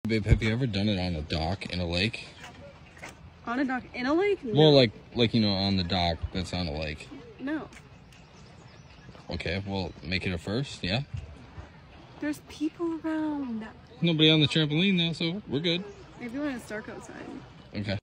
Babe, have you ever done it on a dock in a lake? On a dock in a lake? No. Well, like you know, on the dock that's on a lake. No. Okay, well, make it a first, yeah? There's people around. Nobody on the trampoline though, so we're good. Maybe when it's dark outside. Okay.